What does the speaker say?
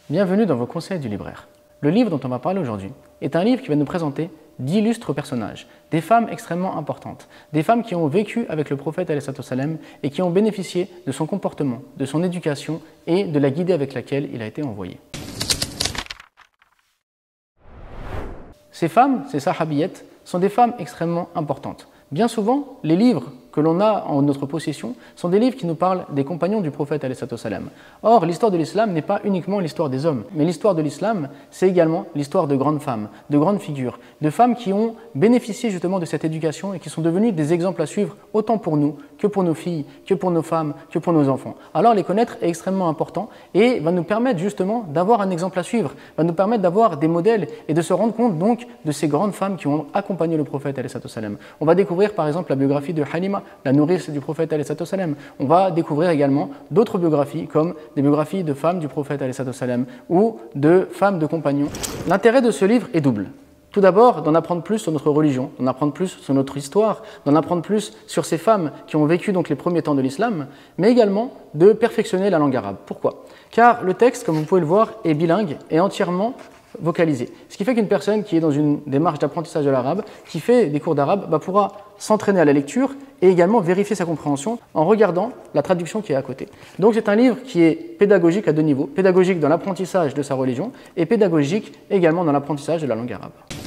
Bienvenue dans vos conseils du libraire. Le livre dont on va parler aujourd'hui est un livre qui va nous présenter d'illustres personnages, des femmes extrêmement importantes, des femmes qui ont vécu avec le prophète ﷺ et qui ont bénéficié de son comportement, de son éducation et de la guidée avec laquelle il a été envoyé. Ces femmes, ces sahabiyettes, sont des femmes extrêmement importantes. Bien souvent, les livres que l'on a en notre possession sont des livres qui nous parlent des compagnons du prophète ﷺ. Or, l'histoire de l'islam n'est pas uniquement l'histoire des hommes, mais l'histoire de l'islam, c'est également l'histoire de grandes femmes, de grandes figures, de femmes qui ont bénéficié justement de cette éducation et qui sont devenues des exemples à suivre autant pour nous que pour nos filles, que pour nos femmes, que pour nos enfants. Alors, les connaître est extrêmement important et va nous permettre justement d'avoir un exemple à suivre, va nous permettre d'avoir des modèles et de se rendre compte donc de ces grandes femmes qui ont accompagné le prophète ﷺ. On va découvrir par exemple la biographie de Halima, la nourrice du prophète ﷺ. On va découvrir également d'autres biographies comme des biographies de femmes du prophète ﷺ ou de femmes de compagnons. L'intérêt de ce livre est double. Tout d'abord, d'en apprendre plus sur notre religion, d'en apprendre plus sur notre histoire, d'en apprendre plus sur ces femmes qui ont vécu donc les premiers temps de l'islam, mais également de perfectionner la langue arabe. Pourquoi? Car le texte, comme vous pouvez le voir, est bilingue et entièrement vocalisé. Ce qui fait qu'une personne qui est dans une démarche d'apprentissage de l'arabe, qui fait des cours d'arabe, pourra s'entraîner à la lecture et également vérifier sa compréhension en regardant la traduction qui est à côté. Donc c'est un livre qui est pédagogique à deux niveaux, pédagogique dans l'apprentissage de sa religion et pédagogique également dans l'apprentissage de la langue arabe.